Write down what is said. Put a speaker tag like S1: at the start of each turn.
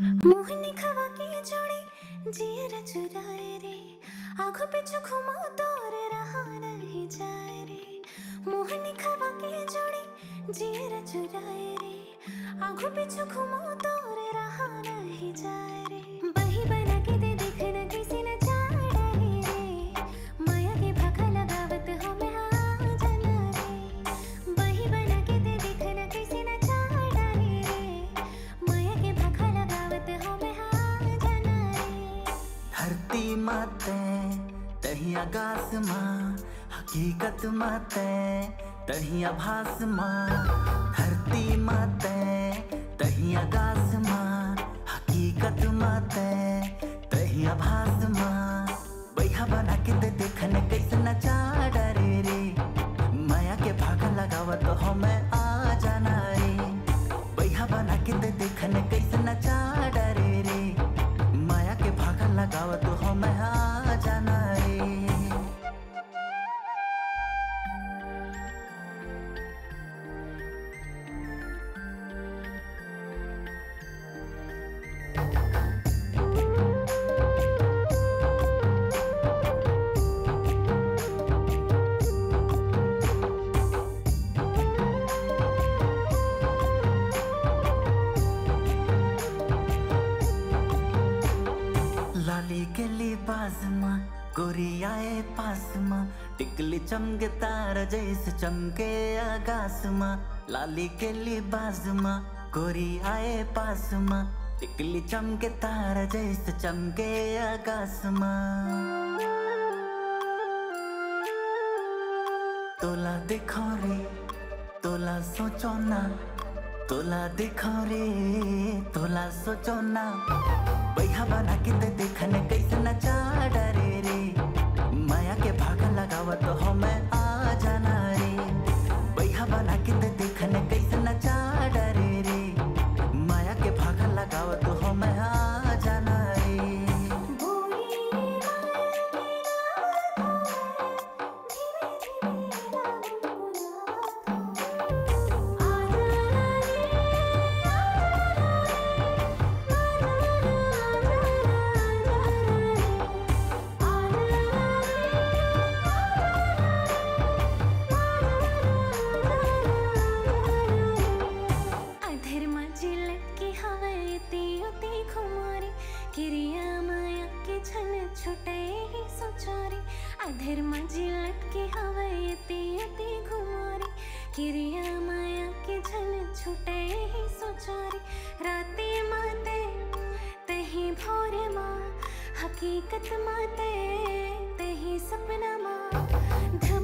S1: मोहनी खवा के जोड़ी जियर चुराए रे, आँखों पे घुमा तोर रहा नहीं जाए रे। मोहनी खवा के जोड़ी जियर चुराए रे, आँखों पे घुमा तोर रहा नहीं जाए रे। बही बना के दे देखना किसी न जाड़ा रे, माया के भागा लगावत हो मैं आ जाना रे। बही बना के दे देखना किसी न जाड़ा रे, माया के भागा लगावत हो मैं आ जाना रे।
S2: धरती माते तही आकाश माँ, हकीकत माते तही आभास माँ। धरती माते तही आकाश माँ, हकीकत माते तही आभास माँ। बैहा बना के दे देखने कैसे नचा डरे रे, माया के भागा लगावत हो मैं आ जाना रे। बैहा बना के दे देखने कैसे नचा डरे रे, माया के भागा लगावत हो मैं आ जाना रे। लाली के लिबास माँ, गोरी आए पास माँ, टिकली चमके तारा जैसे चमके आकाश माँ। लाली के लिबास माँ, गोरी आए पास माँ, टिकली चमके तारा जैसे चमके आकाश माँ। तोला देखो रे, तोला सोचो ना, तोला देखो रे, तोला सोचो ना। बैहा बना के दे देखने कैसे नचा डरे रे, माया के भागा लगावत हो मैं आ जाना रे। बैहा बना के दे देखने कैसे नचा डरे रे, माया के भागा लगावत हो मैं आ जाना रे।
S1: किरिया माया के छन छुटे ही सोचोरी, अधेर मजी लटके हवाए ते घुमारी। किरिया माया के छन छुटे ही सोचोरी, राते माते तही भोरे माँ, हकीकत माते तही सपना माँ।